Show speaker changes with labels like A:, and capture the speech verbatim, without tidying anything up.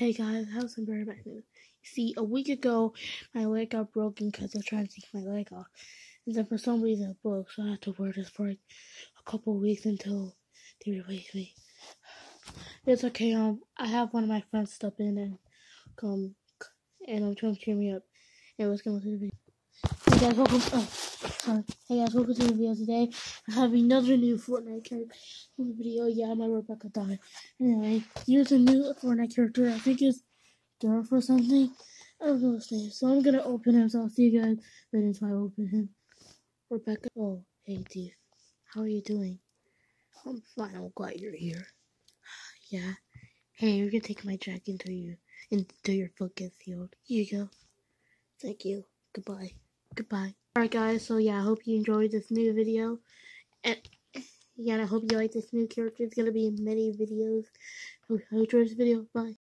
A: Hey guys, how's some very bad news? You see, a week ago, my leg got broken because I was trying to take my leg off. And then for some reason it broke, so I had to wear this for like a couple of weeks until they replace me. It's okay, um, I have one of my friends step in and come, and I'm trying to cheer me up. And let's go to the video. Hey guys, welcome, oh, sorry. Hey guys, welcome to the video today. I have another new Fortnite character in the video. Yeah, my Rebecca died. Anyway, here's a new Fortnite character. I think it's Durf or something. I don't know his name. So I'm gonna open him, so I'll see you guys later until I open him. Rebecca. Oh, hey, Steve. How are you doing? I'm fine. I'm glad you're here. Yeah. Hey, you're gonna take my jacket until you until your foot gets healed. Here you go. Thank you. Goodbye. Goodbye. Alright guys, so yeah, I hope you enjoyed this new video. And yeah, and I hope you like this new character. It's gonna be in many videos. Hope you enjoyed this video. Bye.